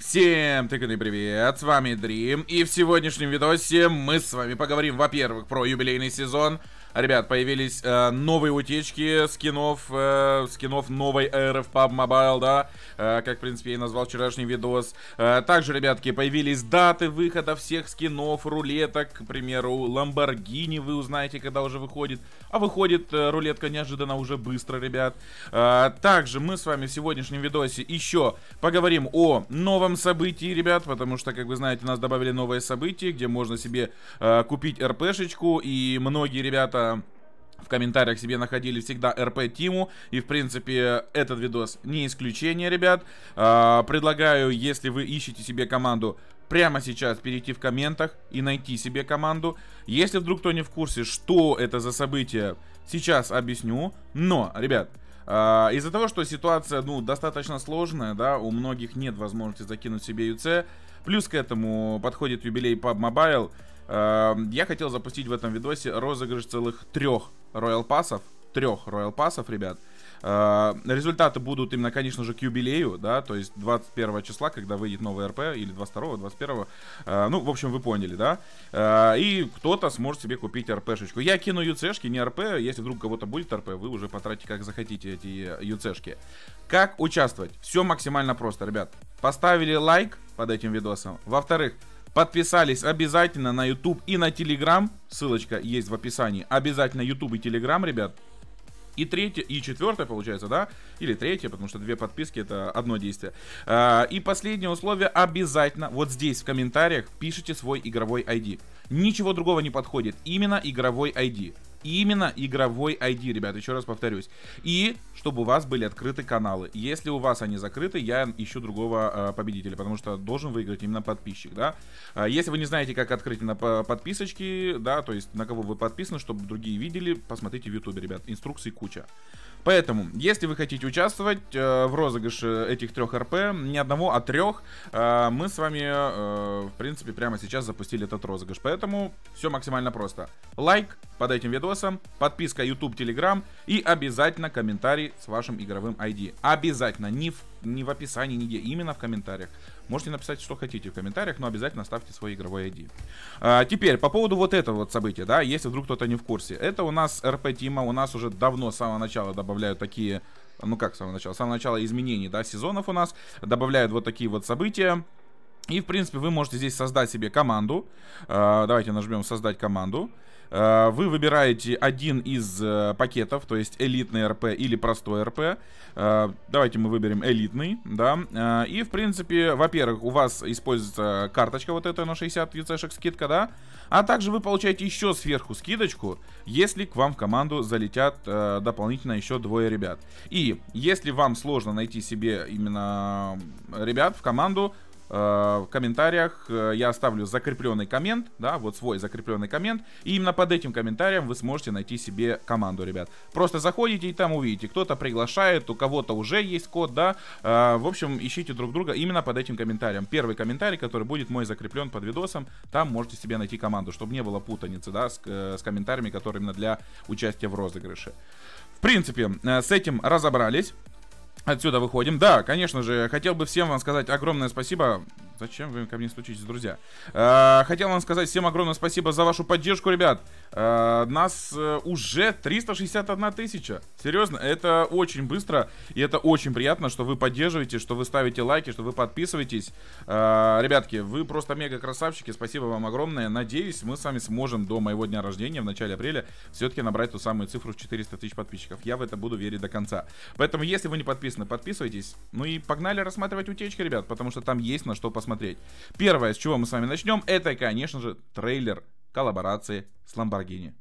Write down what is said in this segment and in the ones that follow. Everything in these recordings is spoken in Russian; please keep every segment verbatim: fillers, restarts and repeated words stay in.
Всем тыканный привет, с вами Dream, и в сегодняшнем видосе мы с вами поговорим, во-первых, про юбилейный сезон. Ребят, появились э, новые утечки скинов, э, скинов новой эры в пабг Mobile, да, э, как, в принципе, я и назвал вчерашний видос. Э, также, ребятки, появились даты выхода всех скинов, рулеток, к примеру, Lamborghini вы узнаете, когда уже выходит. А выходит э, рулетка неожиданно уже быстро, ребят. Э, также мы с вами в сегодняшнем видосе еще поговорим о новом событии, ребят, потому что, как вы знаете, у нас добавили новое событие, где можно себе э, купить РПшечку, и многие ребята в комментариях себе находили всегда РП-тиму. И, в принципе, этот видос не исключение, ребят. э, Предлагаю, если вы ищете себе команду, прямо сейчас перейти в комментах и найти себе команду. Если вдруг кто не в курсе, что это за событие, сейчас объясню. Но, ребят, Uh, из-за того, что ситуация, ну, достаточно сложная, да, у многих нет возможности закинуть себе ЮЦ, плюс к этому подходит юбилей пабг Mobile, uh, я хотел запустить в этом видосе розыгрыш целых трех Royal пассов, трех Royal пассов, ребят. Uh, результаты будут именно, конечно же, к юбилею, да, то есть двадцать первого числа, когда выйдет новый РП, или двадцать второго, двадцать первого, uh, ну, в общем, вы поняли, да, uh, и кто-то сможет себе купить РПшечку. Я кину ЮЦшки, не РП, если вдруг у кого-то будет РП, вы уже потратите как захотите эти ЮЦшки. Как участвовать? Все максимально просто, ребят. Поставили лайк под этим видосом, во-вторых, подписались обязательно на YouTube и на Telegram, ссылочка есть в описании, обязательно YouTube и Telegram, ребят. И третье, и четвертое, получается, да? Или третье, потому что две подписки — это одно действие. А, и последнее условие: обязательно вот здесь в комментариях пишите свой игровой ай ди. Ничего другого не подходит. Именно игровой ай ди. Именно игровой ай ди, ребят, еще раз повторюсь. И чтобы у вас были открыты каналы. Если у вас они закрыты, я ищу другого э, победителя, потому что должен выиграть именно подписчик, да. Э, если вы не знаете, как открыть на подписочки, да, то есть на кого вы подписаны, чтобы другие видели, посмотрите в ютубе, ребят, инструкций куча. Поэтому, если вы хотите участвовать э, в розыгрыше этих трех РП, не одного, а трех, э, мы с вами, э, в принципе, прямо сейчас запустили этот розыгрыш. Поэтому все максимально просто. Лайк под этим видосом, подписка YouTube, Telegram и обязательно комментарий с вашим игровым ай ди. Обязательно, не в, не в описании, нигде, именно в комментариях. Можете написать, что хотите в комментариях, но обязательно ставьте свой игровой ай ди. А, теперь, по поводу вот этого вот события, да, если вдруг кто-то не в курсе. Это у нас РП-тима, у нас уже давно, с самого начала добавляют такие, ну как с самого начала, с самого начала изменений, да, сезонов у нас, добавляют вот такие вот события. И, в принципе, вы можете здесь создать себе команду. А, давайте нажмем «Создать команду». Вы выбираете один из э, пакетов, то есть элитный РП или простой РП. Э, давайте мы выберем элитный, да. Э, и, в принципе, во-первых, у вас используется карточка вот эта на шестьдесят ЮЦшек скидка, да. А также вы получаете еще сверху скидочку, если к вам в команду залетят э, дополнительно еще двое ребят. И если вам сложно найти себе именно ребят в команду, в комментариях я оставлю закрепленный коммент, да, вот свой закрепленный коммент, и именно под этим комментарием вы сможете найти себе команду, ребят. Просто заходите и там увидите, кто-то приглашает, у кого-то уже есть код, да, в общем, ищите друг друга именно под этим комментарием. Первый комментарий, который будет мой закреплен под видосом, там можете себе найти команду, чтобы не было путаницы, да, с, с комментариями, которые именно для участия в розыгрыше. В принципе, с этим разобрались. Отсюда выходим. Да, конечно же, хотел бы всем вам сказать огромное спасибо. Зачем вы ко мне стучитесь, друзья? Э, хотел вам сказать всем огромное спасибо за вашу поддержку, ребят. Э, нас э, уже триста шестьдесят одна тысяча. Серьезно, это очень быстро. И это очень приятно, что вы поддерживаете, что вы ставите лайки, что вы подписываетесь. Э, ребятки, вы просто мега красавчики. Спасибо вам огромное. Надеюсь, мы с вами сможем до моего дня рождения, в начале апреля, все-таки набрать ту самую цифру в четыреста тысяч подписчиков. Я в это буду верить до конца. Поэтому, если вы не подписаны, подписывайтесь. Ну и погнали рассматривать утечки, ребят, потому что там есть на что посмотреть. Смотреть. Первое, с чего мы с вами начнем, это, конечно же, трейлер коллаборации с Lamborghini.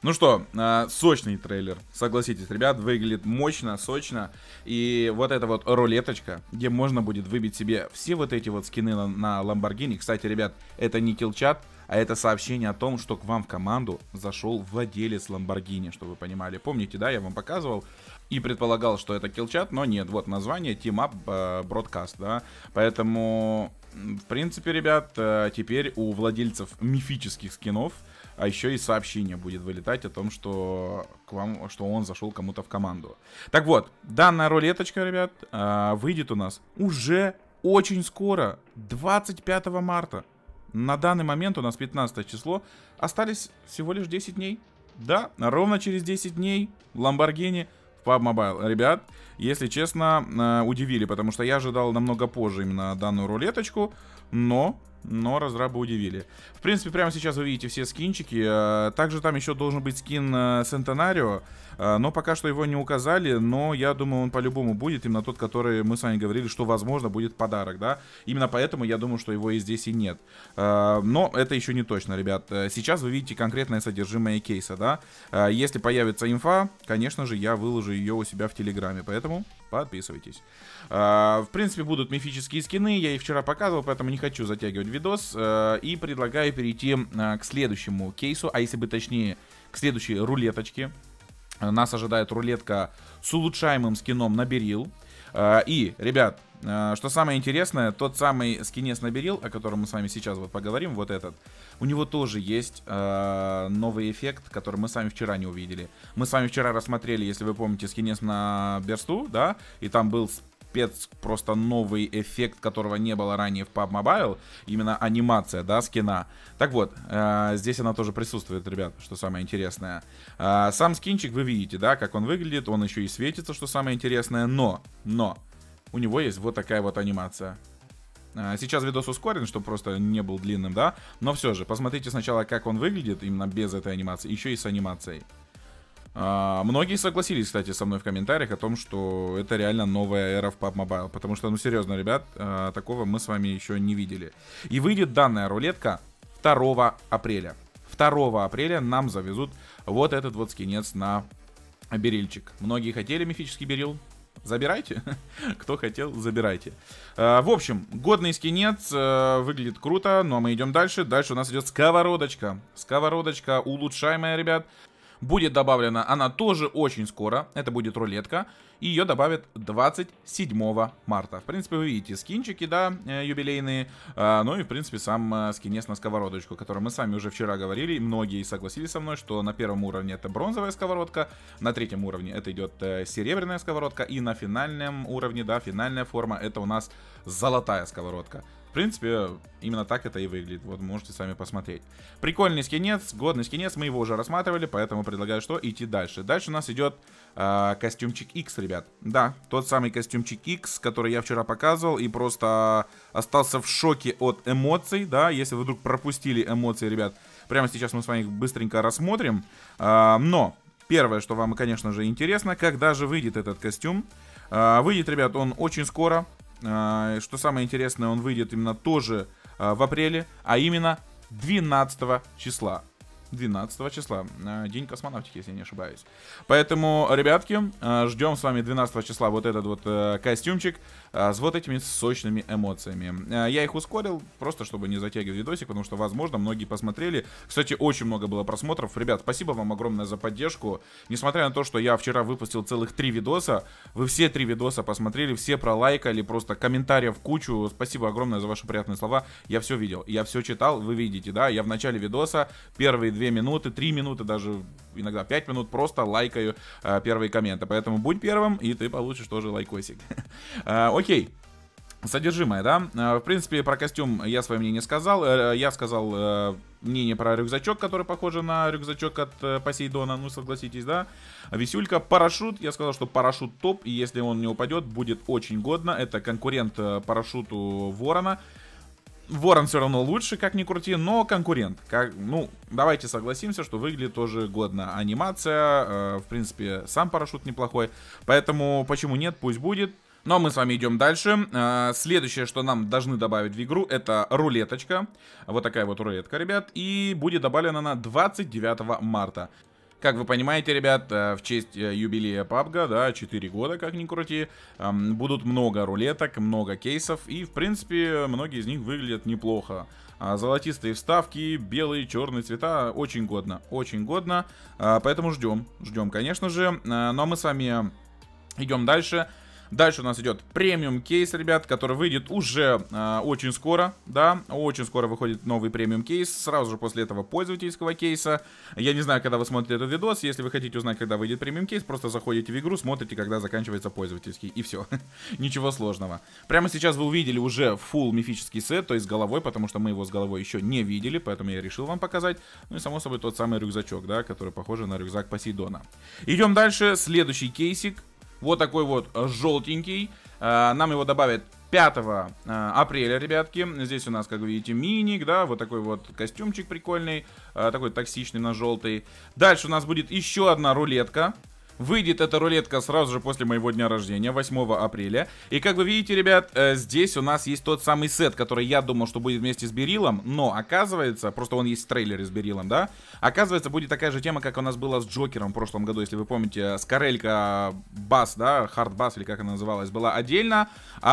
Ну что, э, сочный трейлер, согласитесь, ребят, выглядит мощно, сочно. И вот эта вот рулеточка, где можно будет выбить себе все вот эти вот скины на, на Lamborghini. Кстати, ребят, это не киллчат, а это сообщение о том, что к вам в команду зашел владелец Lamborghini, чтобы вы понимали. Помните, да, я вам показывал и предполагал, что это киллчат, но нет, вот название Team Up Broadcast, да. Поэтому, в принципе, ребят, теперь у владельцев мифических скинов а еще и сообщение будет вылетать о том, что, к вам, что он зашел кому-то в команду. Так вот, данная рулеточка, ребят, выйдет у нас уже очень скоро, двадцать пятого марта. На данный момент у нас пятнадцатое число. Остались всего лишь десять дней. Да, ровно через десять дней Lamborghini в пабг Mobile. Ребят, если честно, удивили, потому что я ожидал намного позже именно данную рулеточку, но... Но разрабы удивили. В принципе, прямо сейчас вы видите все скинчики. Также там еще должен быть скин Сентенарио. Но пока что его не указали. Но я думаю, он по-любому будет. Именно тот, который мы с вами говорили, что возможно будет подарок, да. Именно поэтому я думаю, что его и здесь и нет. Но это еще не точно, ребят. Сейчас вы видите конкретное содержимое кейса, да. Если появится инфа, конечно же, я выложу ее у себя в Телеграме. Поэтому подписывайтесь. В принципе, будут мифические скины. Я их вчера показывал, поэтому не хочу затягивать видос. И предлагаю перейти к следующему кейсу. А если бы точнее, к следующей рулеточке. Нас ожидает рулетка с улучшаемым скином на Берил. И, ребят, что самое интересное, тот самый скинец на Берил, о котором мы с вами сейчас вот поговорим, вот этот, у него тоже есть э, новый эффект, который мы с вами вчера не увидели. Мы с вами вчера рассмотрели, если вы помните, скинец на Берсту, да, и там был спец, просто новый эффект, которого не было ранее в пабг Mobile, именно анимация, да, скина. Так вот, э, здесь она тоже присутствует, ребят, что самое интересное. Э, сам скинчик вы видите, да, как он выглядит, он еще и светится, что самое интересное, но, но... У него есть вот такая вот анимация. Сейчас видос ускорен, чтобы просто не был длинным, да? Но все же, посмотрите сначала, как он выглядит, именно без этой анимации, еще и с анимацией. Многие согласились, кстати, со мной в комментариях о том, что это реально новая эра в пабг Mobile. Потому что, ну серьезно, ребят, такого мы с вами еще не видели. И выйдет данная рулетка второго апреля. второго апреля нам завезут вот этот вот скинец на берильчик. Многие хотели мифический берил. Забирайте. Кто хотел, забирайте. э, В общем, годный скинец, э, выглядит круто. Но мы идем дальше. Дальше у нас идет сковородочка. Сковородочка улучшаемая, ребят. Будет добавлена она тоже очень скоро. Это будет рулетка. И ее добавят двадцать седьмого марта. В принципе, вы видите скинчики, да, юбилейные. А, ну и, в принципе, сам скинец на сковородочку, который мы с вами уже вчера говорили. Многие согласились со мной, что на первом уровне это бронзовая сковородка. На третьем уровне это идет серебряная сковородка. И на финальном уровне, да, финальная форма, это у нас золотая сковородка. В принципе, именно так это и выглядит. Вот, можете сами посмотреть. Прикольный скинец, годный скинец. Мы его уже рассматривали, поэтому предлагаю что? Идти дальше. Дальше у нас идет э, костюмчик X, ребят. Да, тот самый костюмчик X, который я вчера показывал. И просто остался в шоке от эмоций, да. Если вы вдруг пропустили эмоции, ребят, прямо сейчас мы с вами их быстренько рассмотрим. Э, но первое, что вам, конечно же, интересно, когда же выйдет этот костюм. Э, выйдет, ребят, он очень скоро. Что самое интересное, он выйдет именно тоже в апреле, а именно двенадцатого числа. двенадцатого числа, день космонавтики, если не ошибаюсь. Поэтому, ребятки, ждем с вами двенадцатого числа вот этот вот костюмчик с вот этими сочными эмоциями. Я их ускорил, просто чтобы не затягивать видосик, потому что, возможно, многие посмотрели. Кстати, очень много было просмотров. Ребят, спасибо вам огромное за поддержку. Несмотря на то, что я вчера выпустил целых три видоса, вы все три видоса посмотрели, все пролайкали, просто комментариев кучу. Спасибо огромное за ваши приятные слова. Я все видел, я все читал, вы видите, да? Я в начале видоса первые две минуты, три минуты, даже иногда пять минут просто лайкаю э, первые комменты. Поэтому будь первым, и ты получишь тоже лайкосик. Окей. Содержимое, да? В принципе, про костюм я свое мнение сказал. Я сказал мнение про рюкзачок, который похож на рюкзачок от Посейдона. Ну, согласитесь, да? Висюлька. Парашют. Я сказал, что парашют топ. И если он не упадет, будет очень годно. Это конкурент парашюту Ворона. Ворон все равно лучше, как ни крути, но конкурент. Как, ну, давайте согласимся, что выглядит тоже годно. Анимация, э, в принципе, сам парашют неплохой. Поэтому, почему нет, пусть будет. Но мы с вами идем дальше. Э, следующее, что нам должны добавить в игру, это рулеточка. Вот такая вот рулетка, ребят. И будет добавлена она двадцать девятого марта. Как вы понимаете, ребят, в честь юбилея пабга, да, четыре года, как ни крути, будут много рулеток, много кейсов, и, в принципе, многие из них выглядят неплохо. Золотистые вставки, белые, черные цвета, очень годно, очень годно, поэтому ждем, ждем, конечно же. Ну а мы с вами идем дальше. Дальше у нас идет премиум кейс, ребят, который выйдет уже э, очень скоро, да, очень скоро выходит новый премиум кейс, сразу же после этого пользовательского кейса. Я не знаю, когда вы смотрите этот видос, если вы хотите узнать, когда выйдет премиум кейс, просто заходите в игру, смотрите, когда заканчивается пользовательский, и все, ничего сложного. Прямо сейчас вы увидели уже full мифический сет, то есть с головой, потому что мы его с головой еще не видели, поэтому я решил вам показать. Ну и само собой тот самый рюкзачок, да, который похож на рюкзак Посейдона. Идем дальше, следующий кейсик. Вот такой вот желтенький. Нам его добавят пятого апреля, ребятки. Здесь у нас, как вы видите, миник, да, вот такой вот костюмчик прикольный, такой токсичный на желтый. Дальше у нас будет еще одна рулетка. Выйдет эта рулетка сразу же после моего дня рождения, восьмого апреля. И как вы видите, ребят, здесь у нас есть тот самый сет, который я думал, что будет вместе с Берилом. Но оказывается, просто он есть в трейлере с Берилом, да. Оказывается, будет такая же тема, как у нас была с Джокером в прошлом году. Если вы помните, Скорелька Бас, да, Хард Бас, или как она называлась, была отдельно.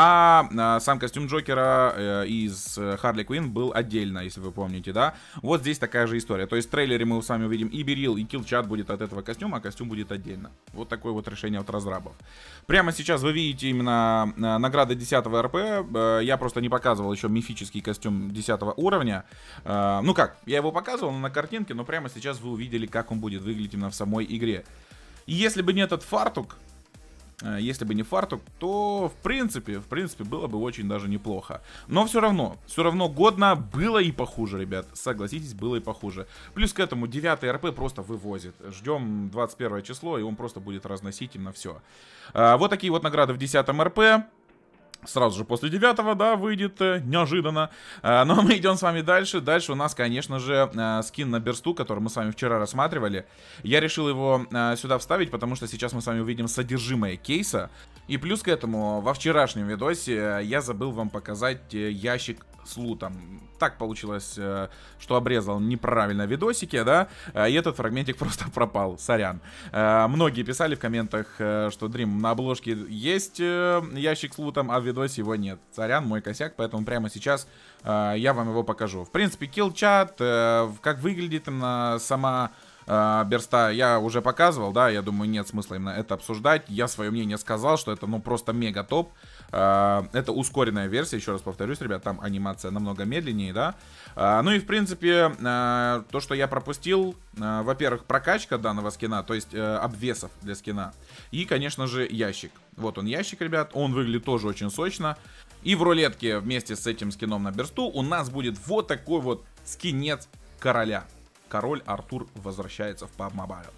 А сам костюм Джокера из Харли Квинн был отдельно, если вы помните, да. Вот здесь такая же история. То есть в трейлере мы с вами увидим и Берил, и Киллчат будет от этого костюма, а костюм будет отдельно. Вот такое вот решение от разрабов. Прямо сейчас вы видите именно награды десятого РП. Я просто не показывал еще мифический костюм десятого уровня. Ну как, я его показывал на картинке, но прямо сейчас вы увидели, как он будет выглядеть именно в самой игре. И если бы не этот фартук, если бы не фартук, то в принципе, в принципе было бы очень даже неплохо. Но все равно, все равно годно было и похуже, ребят. Согласитесь, было и похуже. Плюс к этому девятый РП просто вывозит. Ждем двадцать первое число, и он просто будет разносить им на все. А, вот такие вот награды в десятом РП. Сразу же после девятого, да, выйдет э, неожиданно. э, Но мы идем с вами дальше. Дальше у нас, конечно же, э, скин на Берсту, который мы с вами вчера рассматривали. Я решил его э, сюда вставить, потому что сейчас мы с вами увидим содержимое кейса. И плюс к этому, во вчерашнем видосе я забыл вам показать э, ящик с лутом. Так получилось, э, что обрезал неправильно видосики, да, э, и этот фрагментик просто пропал, сорян. Э, многие писали в комментах, э, что Дрим, на обложке есть э, ящик с лутом, а в видосе его нет. Сорян, мой косяк, поэтому прямо сейчас э, я вам его покажу. В принципе, киллчат, э, как выглядит именно сама э, Берста, я уже показывал, да, я думаю, нет смысла именно это обсуждать. Я свое мнение сказал, что это, ну, просто мега топ. Это ускоренная версия, еще раз повторюсь, ребят, там анимация намного медленнее, да. Ну и в принципе, то, что я пропустил, во-первых, прокачка данного скина, то есть обвесов для скина. И, конечно же, ящик. Вот он ящик, ребят, он выглядит тоже очень сочно. И в рулетке вместе с этим скином на Берсту у нас будет вот такой вот скинец короля. Король Артур возвращается в пабг Mobile.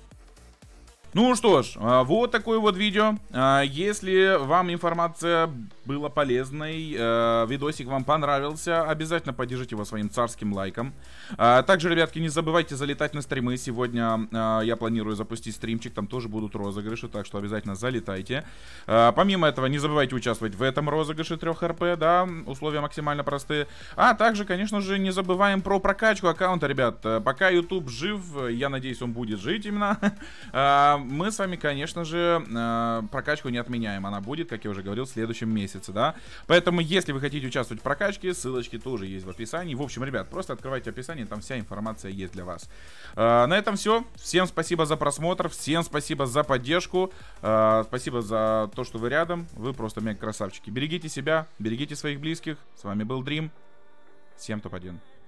Ну что ж, вот такое вот видео. Если вам информация была полезной, видосик вам понравился, обязательно поддержите его своим царским лайком. Также, ребятки, не забывайте залетать на стримы. Сегодня я планирую запустить стримчик, там тоже будут розыгрыши, так что обязательно залетайте. Помимо этого, не забывайте участвовать в этом розыгрыше трех РП, да, условия максимально простые. А также, конечно же, не забываем про прокачку аккаунта, ребят. Пока YouTube жив, я надеюсь, он будет жить именно. Мы с вами, конечно же, прокачку не отменяем. Она будет, как я уже говорил, в следующем месяце, да. Поэтому, если вы хотите участвовать в прокачке, ссылочки тоже есть в описании. В общем, ребят, просто открывайте описание, там вся информация есть для вас. На этом все. Всем спасибо за просмотр, всем спасибо за поддержку. Спасибо за то, что вы рядом. Вы просто мега красавчики. Берегите себя, берегите своих близких. С вами был Дрим. Всем топ один.